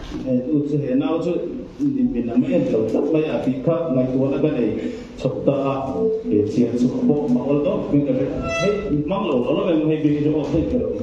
tu chu he nau chu nin bin am en lo tak mai a pi kha ngai tu na ga nei chokta a e chian chu po ma ol do bin ka he mang lo lo me he bi jo he ka lo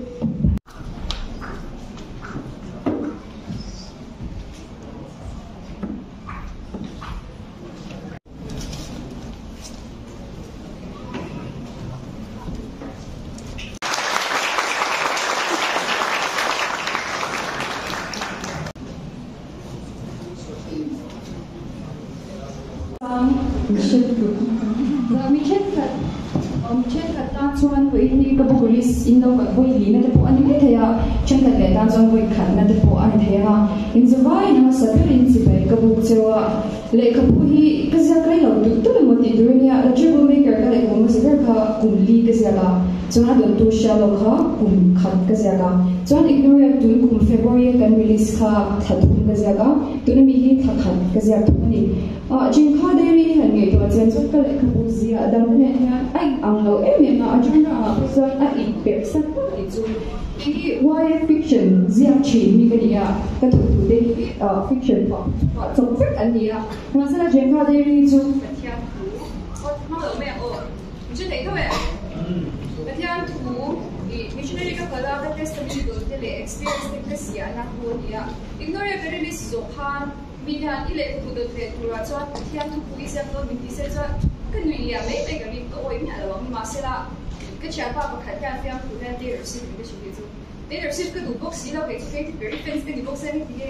Police in the way limit po ani mai thaya changka le ta jong voi khan na de po ani thaya in the vai na sa pe in si bai ka bu chewa le ka pu hi ka za kai lo tu tu mo ti dunia la chu bo maker ka le ko mo sa ka kum li ka za la chona don tu sha lo kha kum khat ka za la chon ignore tu kum February kan release kha thatum ka za ga tu na mi hi tha khat ka za tu ni jing kha de ri han nge to chen chot ka le ka bu zia adam ne ha ai ang lo em na ajun na so a in pe sa ni chu i why fiction zia chi mi ka dia ka tu tu de fiction pa so fic an dia ma sa la jing kha de ri chu ka thia tu ma lo me o chu dei to e ka thia tu i missionary ka kala ka testimony do te experience te sia na ko dia ignore very this so han Bihan ile tu do te tura chwa thian tu pui se to binti se cha kan wi ya mai pe ga ni ko oi mi ala ma se la ka cha pa pa kha ta thian tu da te receive ni chu ge chu te receive ka du box si la ke ke very fence ke ni box ni die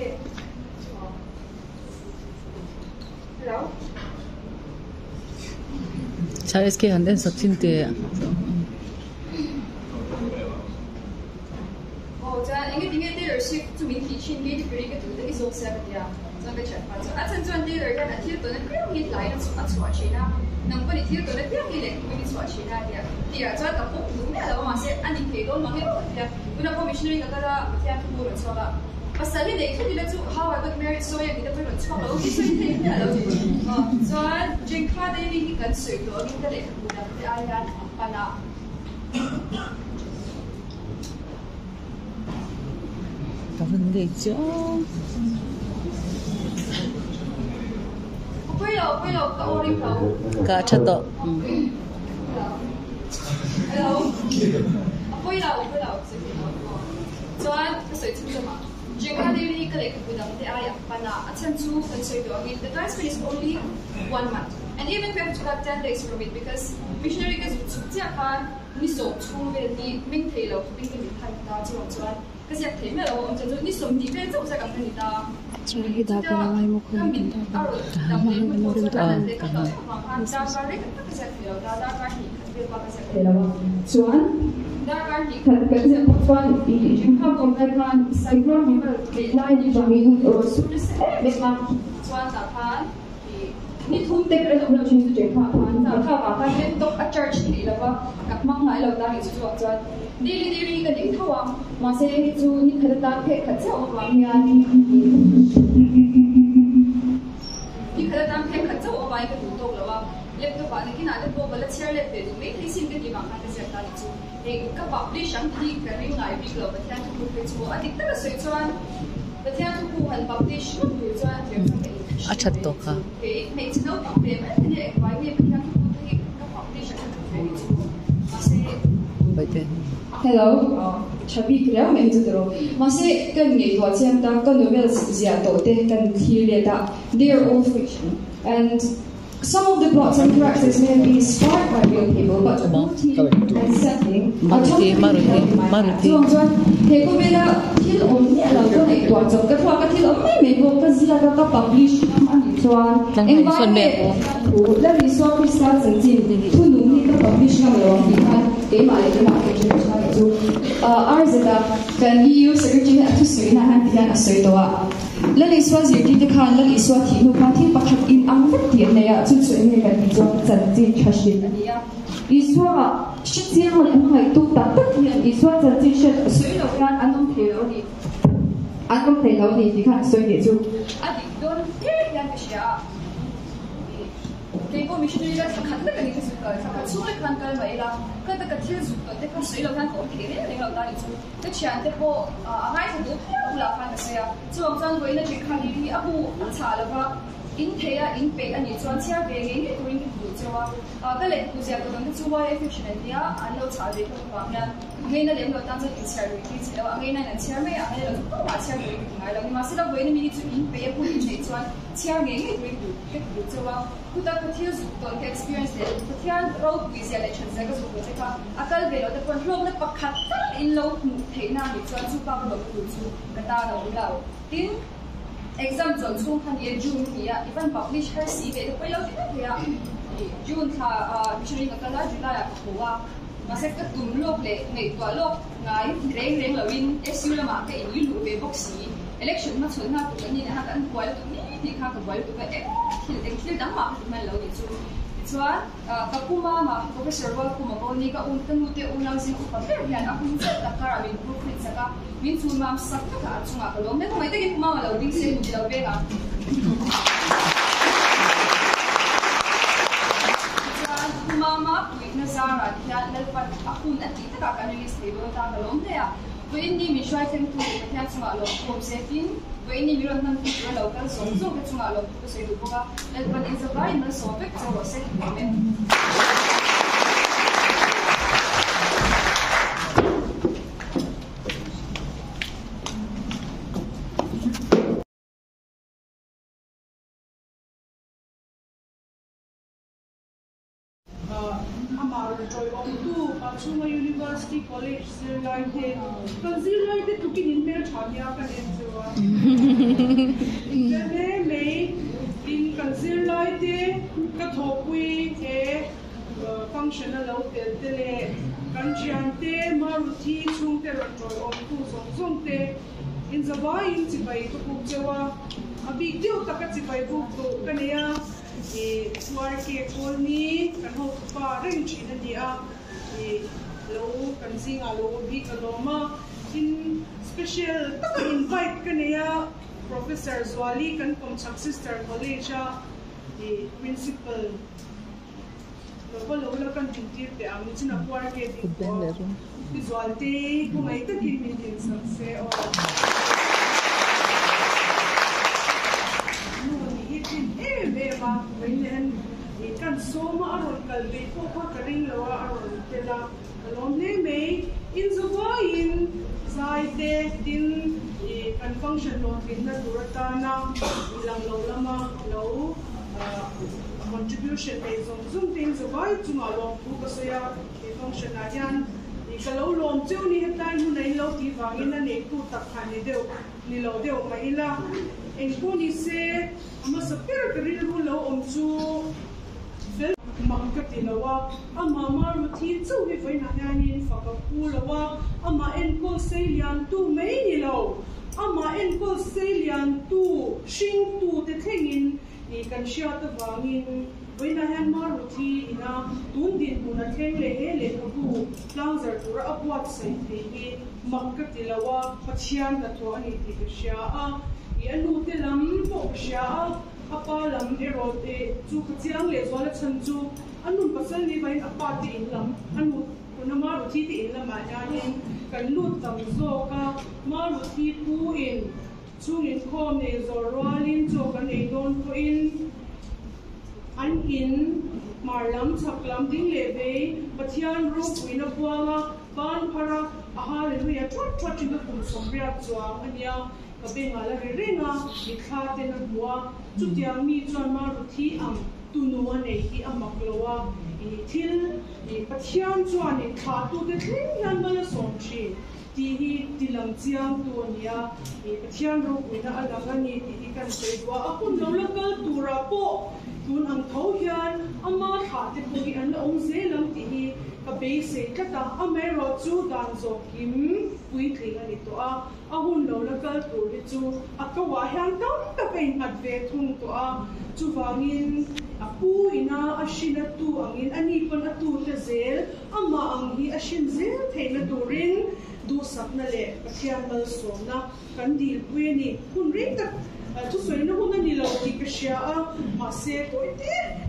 hello cha es ke handen saksin te oh cha inge dinge te receive tu min ti chin ge very ke tu de is all 7 ya cái chuyện phát triển, anh chân đi rồi cái này thiếu tôi nó cứ nghĩ lại nó xuất xuất chuyện na, nông dân thiếu tôi nó cứ nghĩ lại cũng nghĩ xuất chuyện na đi à, đi à cho tập phục đúng là mà sẽ anh đi kể đó mà nghe bảo thì, bữa nào commissioner cái đó thì anh thu rồi cho là, mà sau này đấy thì là chú how I got married so yang kita perlu cakap lalu kita ini ni lalu, so jengkla deh ini kan sudah kita deh sudah ada apa nak. Có vấn đề chứ cả chất độ hello quay đầu cho anh cái sợi chung mà chỉ có đi đi cái này cũng đâm tới ai à bạn à chân chu chân sợi đó again the time span is only 1 month and even we have to cut 10 days from it because missionary cái chụp chia khan ni so chu về ni mình thấy lâu mình cái thành ta cho anh cái gì thế mà lâu ông chân ni so đi về chỗ sẽ gặp người ta Sorry, dah pernah mai mo kung kita dah mai mo rin to Chuan dagar ni kan kan se chuan i jim ha kom lai kan cycle ni ba ke lai ni jami su se me ma chuan ta khan ni thum te kre lo chin su je kha khan ta kha ka khan len tok a church ni la ba kap mang ngai lo da ni chu chuan daily ka ding thawang ma se chu ni khada ta phe kha chau wang ya ni khada ta phe kha chau wa ka du tok la ba laptop ba ni kina laptop bala chair le pe du me thi sim ke di ma kha ka se ta ni chu e ka publish ang thi ka ring ngai bi lo ba thang tu pe chu a dik ta soi chuan ba thang tu han publish lu tu chuan le sa अच्छा तो का e me chu no pa pe ma ni e vai me thang tu thi ka publish ang tu ma se बैठे hello chabi krea me chu ro ma se kan nge to chen ta kan novel zia to te kan thi le da they are all fiction and some of the plots and characters may be inspired by real people, but the motive and setting are totally different. So, he ko bela thil om ni ala ko nei to chok ka thwa ka thil om me ko ka zia ka publish am ani chuan eng ba me la ri so krista chang chin thu nu ni ka publish na lo ni khan ke ma le ma ke chu cha chu arzeta kan you secretary at sui na han tian asoi to wa la ni so zi ti te khan la ni so thi nu khan thi pakhat in ang vet ti ne ya chu chu ni kan ni chong chan chin thashin ania iswa shitsiang le mai tu ta ta ti iswa chan chin shet soi lo kan anom the lo ni anom the lo ni ti khan soi ni chu a di don te yan ka sha cái cô missionary là khát cái này cái sự cái khát xuống cái khăn cái vậy là cái cái thiếu dụng cái cái suy là khăn cũng thế đấy là ta đi xuống cái chuyện cái cô ngay từ lúc là khăn cái gì chứ ông chẳng với nó chỉ khăn đi abu trả là và in thế in pe anh ấy chọn chia về cái tôi in cái chỗ cái lệ của gia đình cái chỗ vậy efficiency anh lâu trả về cái bằng nha ngay là điểm đầu tiên là cái share cái gì ngay này là share mấy anh là cũng là share cái ngay là mà sau đó với mình chỉ in pe của mình chỉ chọn share ngay cái chỗ chúng ta có thiếu dụng cái experience đấy có thiếu road visualization cái số cái cái akal về đó cái control nó bắt khát in lâu thế nào để chọn giúp bao nhiêu cái ta đâu đâu tin exam chọn xuống khăn ye June thì even publish her CV để quay lâu thì June tha missionary cái là July à hoa mà sẽ cái tụm lốc lệ ngày tua lốc ngày rèn là win SU là mà cái như lũ về boxy election mà chọn ha tụi cái này ha cái anh quay tụi này thì ha cái quay tụi cái thì đắng mà tụi mình lâu thì chú chua các kuma mà professor wa kuma ko ni ka un kan mute ulang sin ko pero yan akun sa takara min profit saka min chu mam sak ka chunga ka lom ne ko mai te kuma ma lo ding se mu lo be ga kuma ma quick na zara ya lal pat akun ati ta ka ni stable ta ka lom ne ya với ni mi shai tem tu ka thya chunga lo ko se tin với ni mi ron nan tu lo ka so so ka chunga lo ko se du ko ga lal pat in sa vai na so vek so se me Joy on tu Pachuma University College Zirlai te kan Zirlai te tu kin in mer chania kan en zewa ne me in kan Zirlai te ka thopui e functional lo te le kan chian te maruthi chung te ron joy on tu song te in zawai in chibai tu pu chewa abi tiu taka chibai bu tu kania suar ke kolni kan ho pa ring china dia lo kan singa lo bi kaloma in special taka invite kania professor Zwali kan Komchak Sister College principal lo kan tintir te am china suar ke di Zwali ko mai ta kin min din sakse o ma when kan soma aron kalbe ko ka karing lawa aron tela kalom ne me in zawain zaite din kan function lo tin na durata na ilang lo lama lo contribution based on zoom tin zawai chunga lo ku ka soya function na yan kalau lom cheu ni hetai nu nei lo ti wangin na ne ku tak khani deu ni lo deu ma ila en ko ni se ama sapir karil ru lo om chu vel makati lawa ama maru thi chu hi foi na yani fa ka pu lawa ama en ko se lian tu mei ni lo ama en ko se lian tu shing tu te thengin ni kan shia ta wangin với na han maru thi ina tun din bu na theng le he le ku plangzer tur apwat sai the hi makati lawa pachian da to ani ti shia a anu te lam po shia apa lam erote chu chiang le zo la chan chu anu pasal ni bai apa ti in lam anu kuna maru thi ti in lam ma ya ni kan lut tam zo ka maru thi pu in chu in khom ne zo rolin cho kan ei don ko in an in marlam chaklam ding le be pathian ru puina puanga ban phara aha le ru ya thot thot chin kum sombria chuang ania ka be ngala re renga ni kha te na bua chu tiang mi chuan ma ru thi am tu no ane hi amak lowa I thil I pathian chuan ni kha tu te thleng yan bala som chi ti hi tilam chiang tu ania pathian ru puina alanga ni ti kan sei wa akun lo lakal tura po tun ang thau hian ama tha te pui an ong zelam ti hi ka be se kata amero chu dan zo kim pui thling ani to a ahun lo lakal tur hi chu akawa hian tam ta pe ngat ve thung to a chu wangin apu ina ashina tu angin ani kon atu te zel ama ang hi ashin zel theina turin du sapna le pathian mal somna kan dil pui ni hun ring ta tu soi na hun ni lo ki ka sha a ma se ko te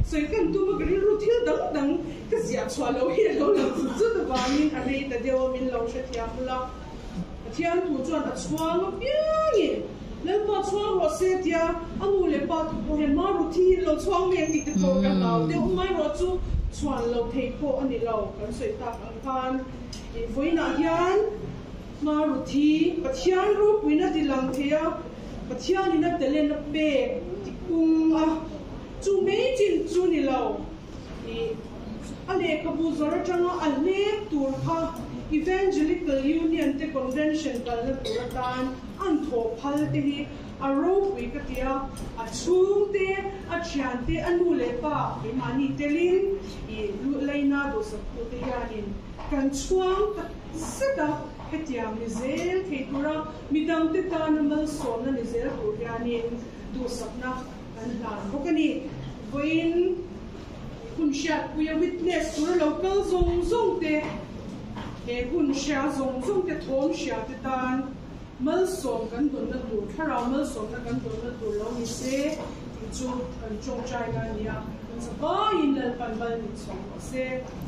所以更多么个路天等等，可是也穿了也老了，这的话你还没得掉民老是天不了，天不转的穿了边耶。แล้วพอช่วงรถเสียที่อามูเลปาถูกเห็นมารุที่เราช่วงเมียนติดโตกันเราเดี๋ยวไม่รถจู่ชวนเราเทโพอันนี้เรากันสวยตาอังคารอีฝอยนายันมารุที่ปัจจัยรูปวินาทีหลังเทียปัจจัยนี่นับแต่เล่นนับเป๊ะที่กุ้งอ่ะจู่ไม่จริงจู่นี่เราอันนี้ขบวนรถจังอันเล็กตัวค่ะ Evangelical Union ที่ Convention กันแล้วตัวการอันโถพัลที่ a rope we ka tia a chung te a thian te anu le pa i mani telin I lu leina do sa ko te yanin kan chuang ta saka hetia mizel theitura midang te ta namal som na mizel ko yanin do sapna kan dan bokani voin kun shat we witness to local zong te e kun sha zong te thom sha te tan mal som kan don na tur thara mal som na kan don na tur lo ni se ti chu kan chong chai ga nia kan sa ba in lal pan bal ni som se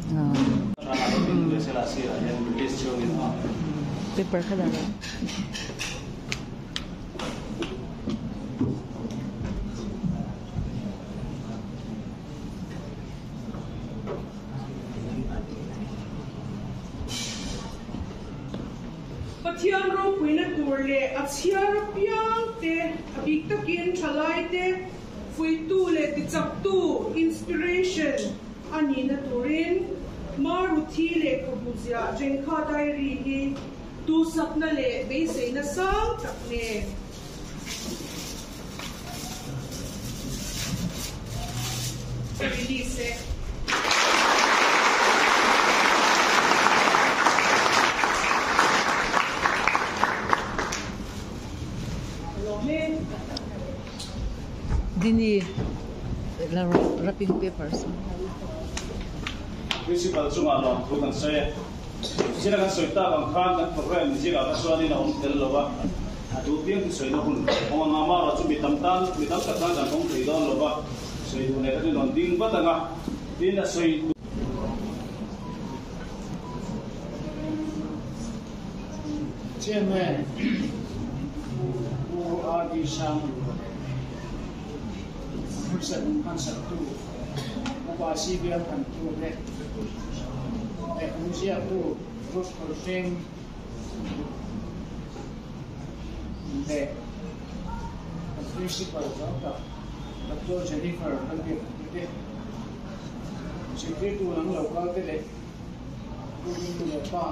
se la se ya release chu ni ha paper ka dala Pathian ro puina turle achhiar piang te abik takin thalai te fui tu le ti chak tu inspiration ani na turin maruthi le kabuzia jenkha diary hi tu sapna le be se na sang tak ne release Dini la wrapping papers. Principal chunga lo thu kan se sila kan soita kan khan kan program ji ga ka swani na om tel lowa adu piang ki soina hun ong nga ma ra chu mi tam ka tan kan ong thei don lowa soi du ne ka ni don ding ba ta nga din na soi Chairman who are the some person concept to upasi biar kan tu deh usia tu terus persen deh principal jawab Dr. Jennifer nanti deh secretary tu lang lokal tu deh tu ni apa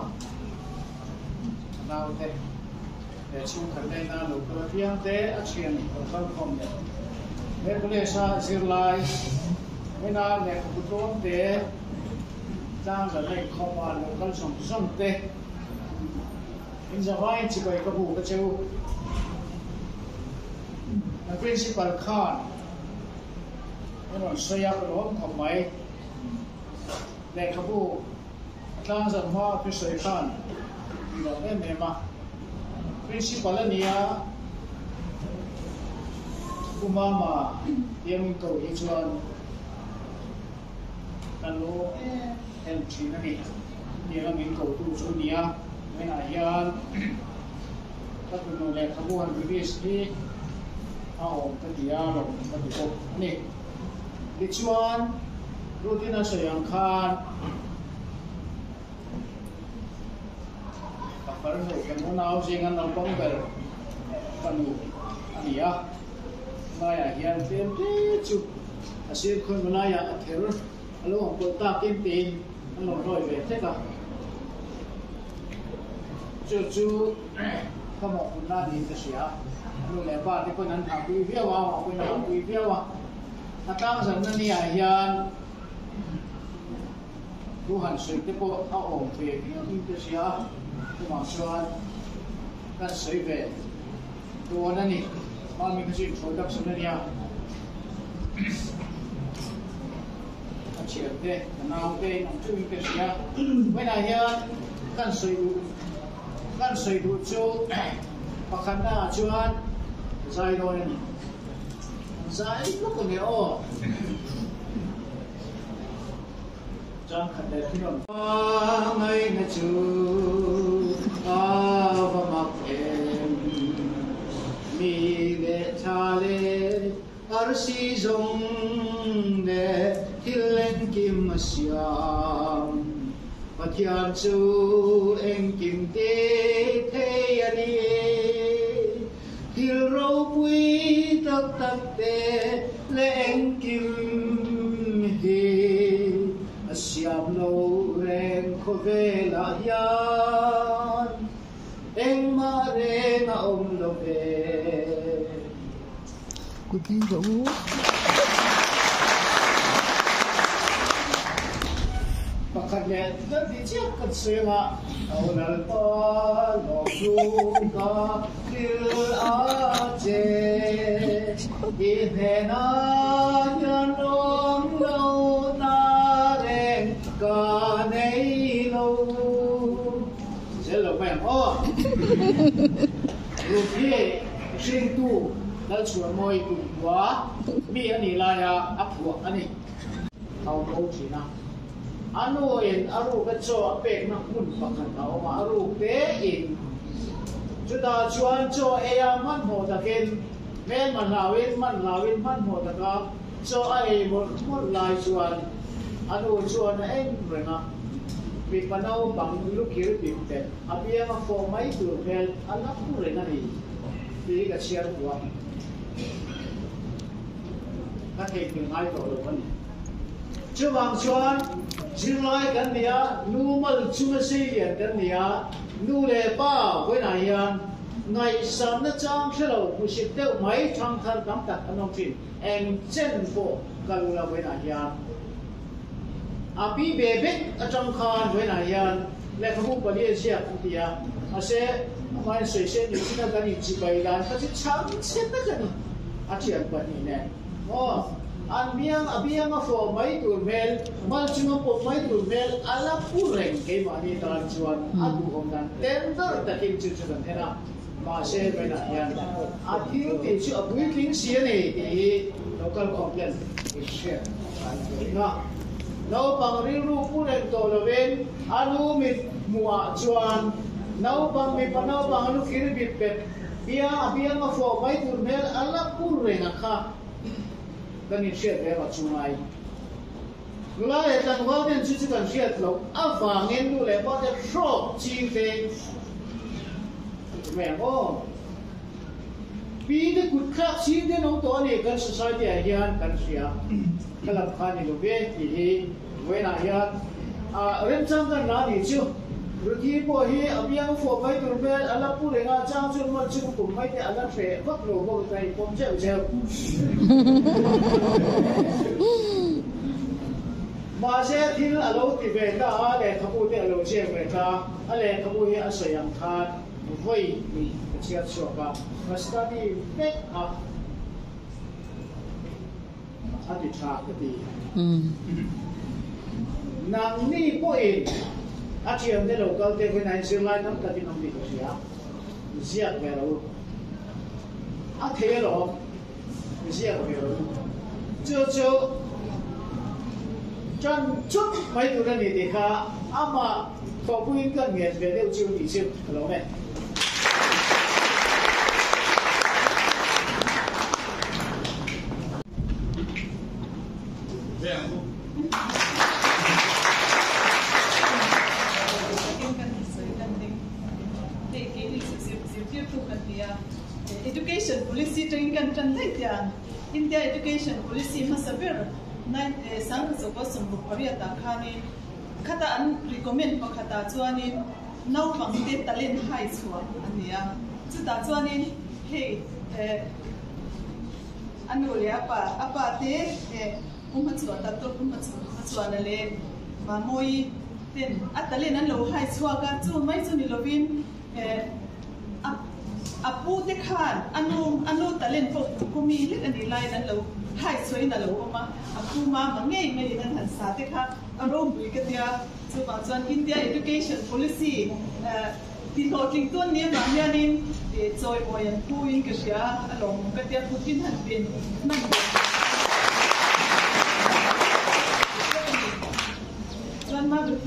now deh chung khadai na lokal biar deh action lokal kom deh Mereka sa zirlai, mina le kuton te, tang le kopan lokal som te. In Zawai cikai kabu kacau, na principal khan, menon saya kelom kamai, le kabu, tang zaman pisai khan, bila memang principal niya. Umama yang kau ijuan kalau entry nanti yang kau tu dunia menayan tapi nolak kabuan bibis ni awak kedia loh tapi kau ni ijuan rutin sayang kan apa ni kamu nak jangan nampak ber kamu dia Naya hian tem te chu asir khon naya ather alo ko ta kim tin alo roi ve te ka chu kamo kunna ni te sia alo le ba te ko nan tha pi via wa ko na pi via wa atang san na ni a hian tu han sui te ko a om ve ni te sia tu ma chuan kan sui ve tu na ni Mami kasi production na niya. Achiyate, nanaute, ang tuwing kasi niya. When I hear, kan soy du chu, pakanda chuan, zai do ni. Zai mo ko ni o. John Candelino. Ngay na chu avamak mi le thale arsi zong ne hilen kim asyam pathian chu eng kim te the ani hil ro pui tak tak te le eng kim hi asyam lo reng ko ve la yan eng ma re na lo ve Good thing Pakanya dari cakap sela awal pa lokuka kil aje ihena yanom lo nareng kanei lo selo pen oh lupi sing tu dal chuan moi tu wa mi ani la ya apua ani tau ko china anu in aru ka cho pek na mun pakhat tau ma aru te in chuta chuan cho eya man ho ta ken men man lawin man ho ta ka cho ai mon lai chuan anu chuan en renga mi panau bang lu kir pi te abia ma fo mai tu vel ala pu renga ni ti ka chiar wa ka ke pi ngai to lo ni chu wang chuan July kan dia numal cuma sih kan dia nule pa với này ngày sáng nó trang sẽ là musik tiêu mấy thằng thằng đám đặt anh ông tin em chân bộ cần là với này api bebek trong khan với này lại không có đi xe cũng dia sẽ mai suy sẽ những cái cái gì bảy lần它是长线的个呢这样办呢哦an biang a for mai tur mel mal chuma po mai tur mel ala pureng ke mani tan chuan adu hom dan tender takin chu chu dan hera ma se bena yan a thil ti chu a bui king sia ne ti local complaint share na no pang ri ru pureng to loven alu mit mua chuan no pang mi panau pang alu kir bit pet biang a for mai tur mel ala pureng a kha kan ni share ve ma chungai la e tan wa den chu kan share lo a fa ngen lu le ba de shop chi ve me o pi de kut kha chi de no to ni kan society a hian kan sia kalap kha ni lo ve ti hi we na ya a rem chang kan na ni chu ruti po hi abiang fo mai tur be ala pu le nga chang chu ma chu pu mai te ala tre vak lo bo tai pom cheu cheu ma se thil alo ti ve ta le khapu te alo che ve ta ale khapu hi a sayang khan voi mi chia cho ka ma study mek a ati tha ka ti nang ni po in a chiam de local te với này sương lai năm ta tin ông đi có gì á giết về đâu a thế rồi giết về đâu cho chân chút mấy tuổi này thì khá ama có vui cần nghe về đâu chiêu đi chiêu lâu này education policy training kan translate yan India education policy masaber nine sang so ko sum korea ta khani khata an recommend pa khata chuani nau bang te talent high chua ania chu ta chuani he anu le apa te umma chua ta to umma chua na le ma moi ten atalen an lo high chua ka chu mai chu ni lovin apu te khan anu talent fo kumi lit ani lai nan lo hai soi na lo ma apu ma ngai ngai nan han sa te kha arom bui ka dia chu ba chuan India education policy ti lo ting ton ne ma yanin e choi boyan pu in ka sia along ka dia putin han pin man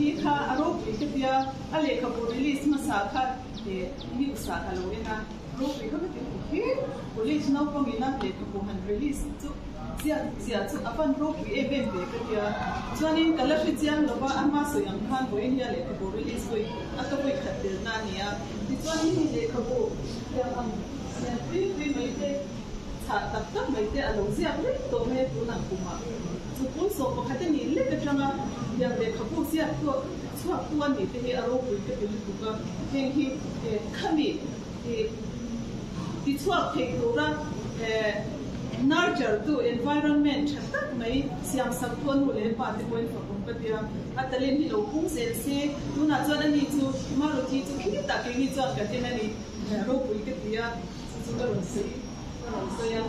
thi kha aro ke dia ale kha bo release ma sa kha ni sa kha lo ena ro ke kha ke police no ko mina le ko han release chu sia chu apan ro ke ben be ke dia chuanin kala fi chiang lo ba ama so yang khan bo in ya le ko release ko ata ko khat de na nia ti chuanin le kha bo ya am sia pri mai te cha tak mai te alo sia le to me tu na kuma chu pun so ko khat ni le ke changa ya le kha bo sia to chua tuan ni te he aro ko ke te lu ka heng hi khami ti chua ke ro ra nurture to environment tak mai siam sak thon mu le pa te point for patia atalen hi lo pung sel se tu na chuan ani chu maru ti chu khi ta ke ni chuan ka tin ani ro pui ke tia chu ka ro se ya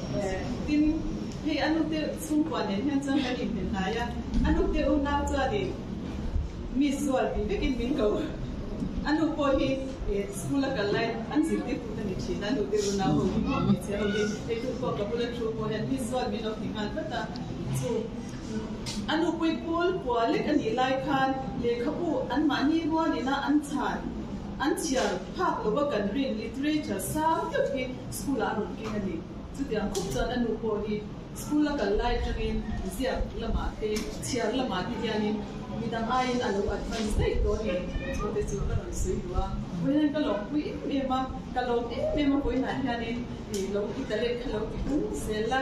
tin he anu te sum kwa ne hen chan ka ni pen na ya anu te u na cha de mi sual bi bekin min ko anu po hi school ka lai an sil te pu ni chi na nu te u na ho ni mo mi che ho ni e tu ko ka pula tru ko hen mi sual mi no ki kan pata so anu poi pol po le kan ni lai khan le khapu an ma ni ro ni na an chan an chiar phak lo ba kan rin literature sa tu ki school a ro ki ni chu te an khup chan anu po hi school ka lai tangin zia lama te chiar lama ti yani midang ayin alo advance dai to ni so te chu ka ro sui wa when ka lo pi me ma ka lo me ma ko na yani lo ki tale ka lo ki ku sela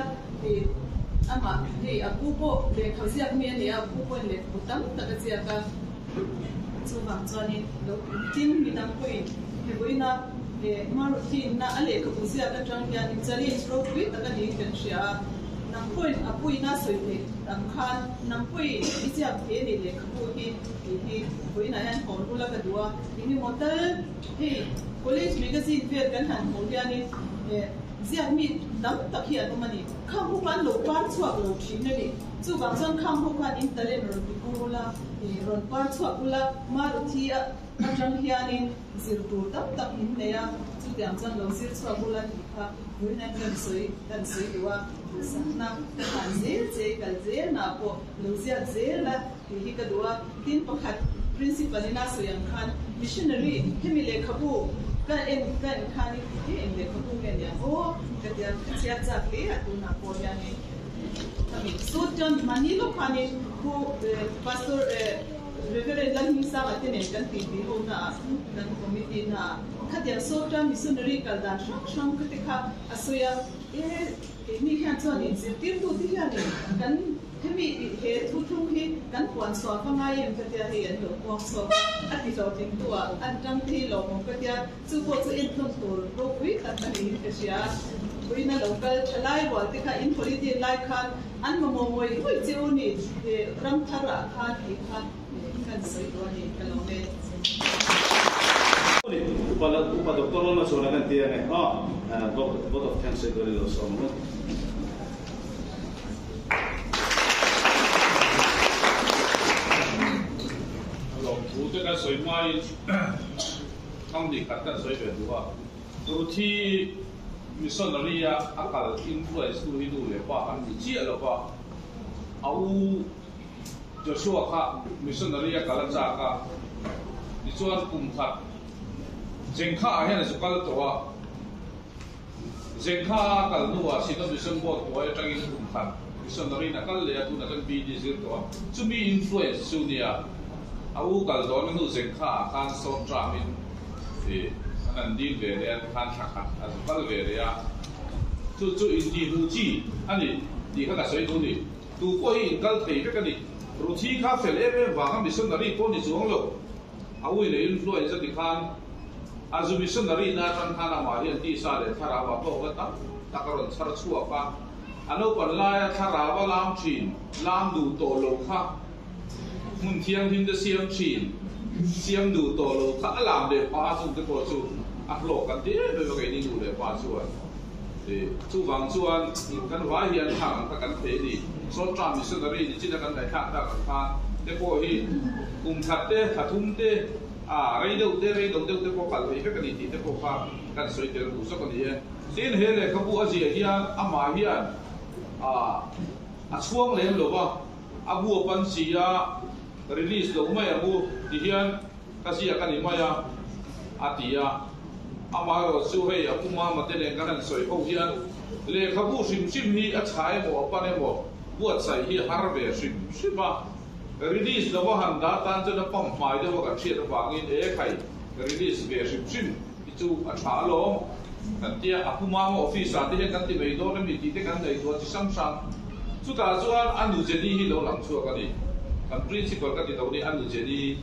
ama he apu po le khazia me ne apu po le putam ta ka sia ka chu bang chani lo tin midang ko he boina marutin na ale ka ku sia ka tang yani chali stro pi ta ka ni kan sia nam poi apui na soi le tam khan nam poi isia the ni le khapu hi poi na yan kon kula ka dua ni motal he college magazine fair kan han ko yani zia mi dam tak hian to mani kham hu pan lo pan chuak lo thin ni chu bang chon kham hu khan in tale ro bi ko la ron pan chuak ula maru thi a jang hianin zir tu tak tak in ne ya chu tiang chon lo zir chuak ula ni kha poi na kan soi diwa na kan je kal je na po lo zia je la hi ka dua tin pakhat principal ina soyang khan missionary hemi le khabu ka en khani hi en le khabu ke ya o ka dia chia cha ke atu na po ya ni kami so jon manilo khani ko pastor reverend lan sa atene kan ti bi ho na kan committee na khadia so jon missionary kal dan sham ka te kha asoya ni khan chon in se tim tu ti ya ni kan hemi he thu thu hi kan puan so pa ngai em ka tia he an lo ko so ati so ting tu an tang thi lo mo ka tia chu ko chu in thum tur ro wi ka ta ni ka sia buina local chalai wal te kha in politi lai khan an mo moi hui cheu ni ram thara kha ki kha kan soi do ni ka lo me Upala doktor na so na kan tia ne vote of thanks e gori lo so mo 这个水麦，当地看看水源的话，如ที่มีส่วนอะไรอะอากาศอินฟลูเอนซ์ดูเลยว่าอันนี้เจี๊ยบว่าเอาจะชัวร์ค่ะมีส่วนอะไรอะการจ้าค่ะดิส่วนกลุ่มค่ะเจงข้าเห็นสุกัลตัวเจงข้ากันนัวสิ่งที่มีส่วนบวกตัวจังอินกลุ่มค่ะมีส่วนอะไรนักการเลี้ยงตัวนักการบีดีสิตัวจะมีอินฟลูเอนซ์ส่วนนี้เอาการตอนนั้นดูเจงข้าการสอนจามินอันดีเวเรียการถักขัดอันสุกัลเวเรียจู่อินดีดูจีอันนี้ดีข้าแต่สวยตัวนี้ดูก็อินกัลเทย์กันนี่รูที่ข้าเฟลเอเวว่าข้ามีส่วนอะไรตัวนี้ส่วนเราเอาไว้ในอินฟลูเอนซ์ที่ข้าอาจจะมีส่วนอะไรน่าจะทำอะไรมาเรียนที่สายถ้าเราว่าโตก็ตั้งตะการันชาร์ชัวป้าอันนู้นปัญหาถ้าเราว่าล้ำชินล้ำดูโตโลค่ะมุนเทียงหินจะเสียงชินเสียงดูโตโลค่ะล้ำเดี๋ยวป้าสุดที่ป้าสุดอักโลกันที่ไม่ว่าไงนี่ดูเลยป้าสุดจู่บางส่วนกันว่าเฮียนทางกันเทดีส่วนจามีส่วนอะไรที่จีนกันไหนทางต่างกันทางเดี๋ยวพอฮีกลุ่มทัดเต้ทัดทุ่มเต้ไรเดียวเต้พอกันเลยก็กันดีเต้พอกันกันสวยเต้ดูสักคนนี้สิ่งเฮเลยขบวนเสียเฮียนอามาเฮียนช่วงเลี้ยงหรือว่าอาบัวปันสี release lo mai amu ti hian kasia kan ni maya atia amaro chu hei apuma matene kan soi ho hian le khabu sim hi a chai mo pane mo buat sai hi harve sim release lo han da tan chu na pam mai de ka thiet wangin e khai release ve sim chu a tha lo kan tia apuma mo office ati he kan ti mei do mi ti te kan dei do chi sam sang chu ta chuan anu jeni hi lo lang chu ka ni kan principal ka ti do ni anu jeni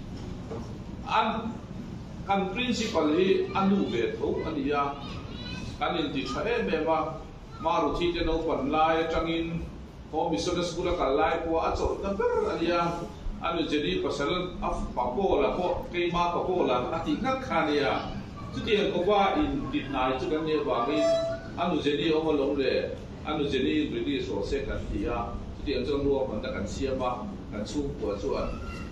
an kan principal hi anu ve tho ania kan in ti thae me ma maru thi te no pan lai tangin ko mission school ka lai ko a chol na ber ania anu jeni pasal af pa ko la ko ke ma pa ko la ati ngak khania chu ti ko wa in dit nai chu kan ne wa ngi anu jeni o mo long le anu jeni release so se kan ti ya chu ti chong lo man da kan sia ba kan chu ko chuan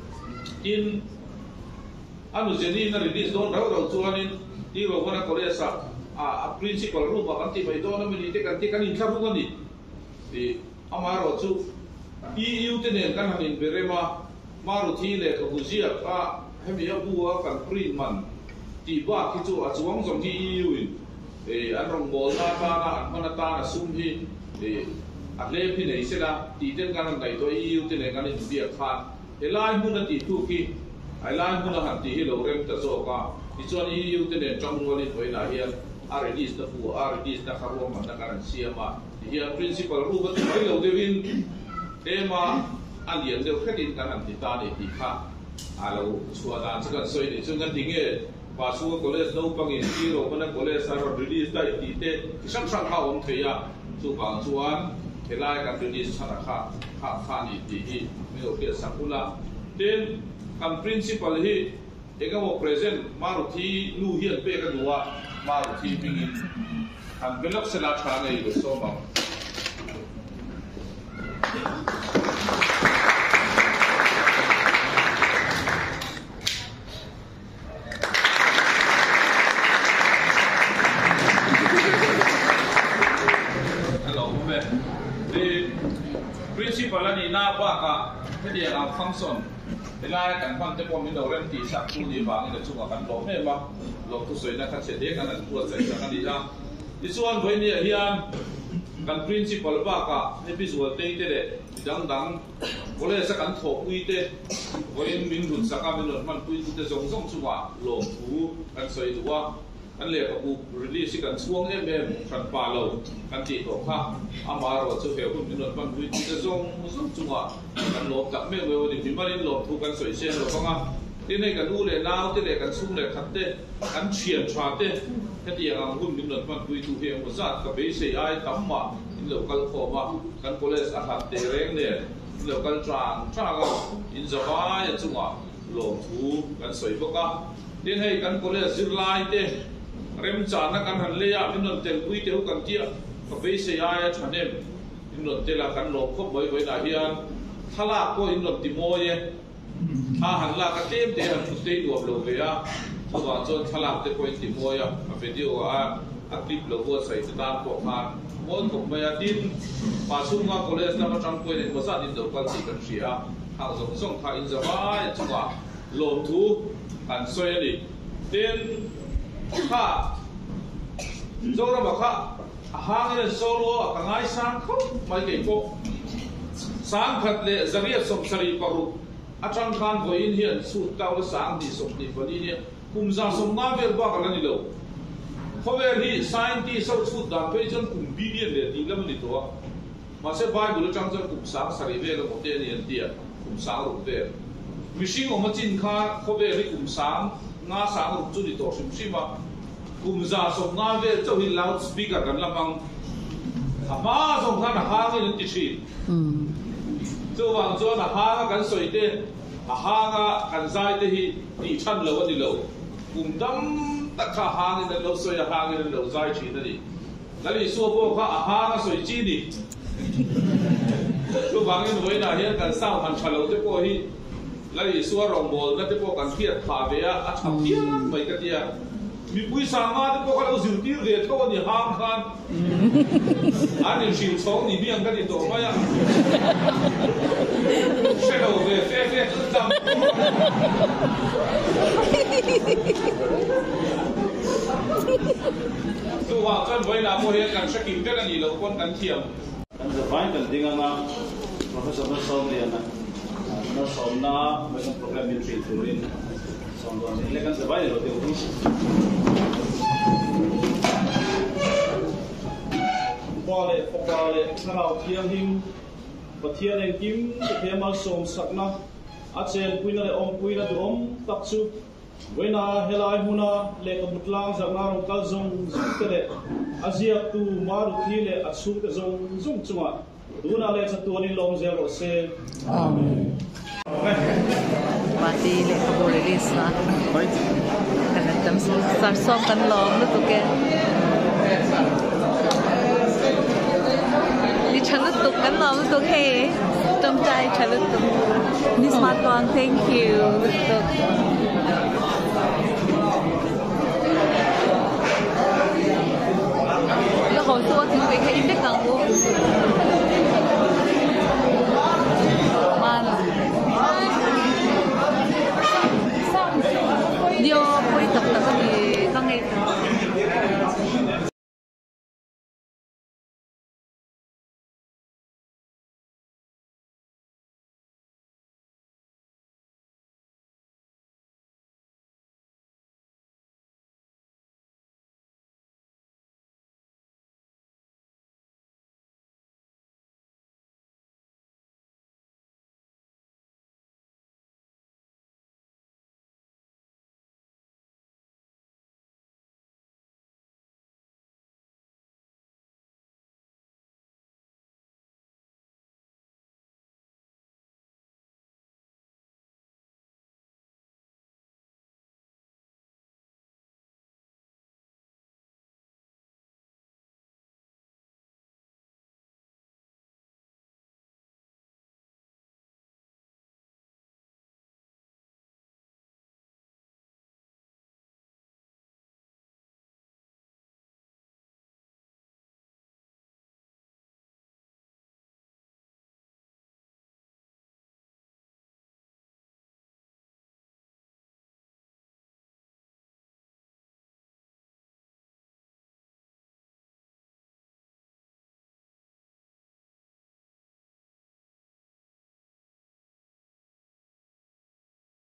in anu jeni na release don rau chuan in ti ro na ko le sa a principal ru ba kan ti bai do na mi te kan in thabu kan ni ti amaro chu eu te ne kan hanin berema maru thi le ko buzia ka hemi ya buwa kan print man ti ba ki chu a chuang zong hi eu in an rong bol na ta na an mana ta na sum hi a le phi nei se la ti ten kan ngai to eu te ne kan in bia khan elai mun na ti tu ki ai lai mun na han ti hi lo rem ta zo ka ti chuan eu te ne chong ro ni toi na hian RDs da fu RDs da kharu man da kan siama hi principal ru ba mai lo de win tema alian de khatin kan an ti ta ni ti kha alo chua da chuan soi ni chung kan dinge ba su college no pangin ti ro mana college sar release da ti te sam sang kha om theya chu bang chuan helai kan release chana kha ni ti hi me o ke sakula then kan principal hi ega mo present maruthi lu hian pe ka duwa maruthi pingin kan belok sela tha nei lo so ma principal ani na ba ka he dia function elai kan fan te pom do rem ti sak tu ni ba ni chu kan lo me ma lo tu soi na kha che de kan an tu sai sa kan ila ti chuan voi ni hian kan principal ba ka he visual te te de dang ole sa kan tho pui te voi min run sa ka min man pui tu te zong zong chu wa lo thu kan soi tu wa kan le ka bu release kan chuang em tran pa lo kan ti to kha amaro chu he hun min man pui tu te zong chu wa kan lo tak me we ni bi marin lo thu kan soi se lo ka ti nei kan u le nau te le kan sung le khat te kan chian chwa te ka ti ang hun min man pui tu he mo zat ka be se ai tam ma in lo kal kho ma kan college a hat te reng ne lo kal tra ga in zawa ya chu wa lo thu kan soi bo ka tin hei kan college zir lai te rem cha na kan han le ya min non tel pui te hu kan tia ka be se ai a thanem in non te la kan lo kho boi na hian thala ko in non ti mo ye ha han la ka tem te han te do lo ve ya chu wa chon thala te ko ti mo ya a video a clip lo bo sai ta ko khan mon ko ma ya din pa su nga college na ma chang ko ne ko sa din do kan si kan ria ha zong song tha in za ba chu wa lo thu kan soi ni ten kha zora ba kha hang ne solo ka ngai sang kho mai ke ko sang khat le zaria som sari paru atang khan ko in hian su taw sang di som ni bani ne kumza som na vel ba ka ni lo khover hi scientist so su da pe jon kum billion le ti lam ni to ma se bible chang jon kum sang sari ve lo te ni an tia kum sang ru ve mishing o ma chin kha khover hi kum sang nga sang ru chu ni to sim sima kumza som na ve cho hi loudspeaker kan lamang ama som khan ha nge ti thi cho wang cho na ha kan soi te ha ga kan zai te hi ti chan lo ni lo kum dam ta kha ha nge lo soi ha nge lo zai chi na ni la li so bo kha ha ga soi chi ni cho wang nge noi na hian kan sao han chalo te ko hi la li so rong bol na te ko kan thiat kha ve a thap hian mai ka tia มีปุ้ยสามารถก็เราสิวที่เรียกเขาเนี่ยห้างคันอันนี้สิวสองนี่เบี้ยงกันที่ตัวไม่ยังเชื่อเราเลยเฟ่จำตัวว่าจนเวลาโมเห็นกันสกิลเท่ากันนี่เราคนกันเทียมกันจะไปกันดิ้งอ่ะprofesor Nassim dia na Nassim na macam program military turin sombong ini kan sebaik loh tu boleh kalau tiang him tiang yang kim tiang masuk sakna acel puina le om puina tu om taksu wena helai huna le kabutlang sakna rong kalzong zukele Asia tu maru thile asu ke zong cuma Duna le satu ni long zero se. Amen. Mati le kabore risna. Kana tam sar som kan long nu tu ke. Ni chana tu kan long tu ke. Tam chai chana tu. Ni smart one, thank you. Nó hồi xưa thì mình hay biết rằng luôn. Dio poi tập cái gì tăng ngày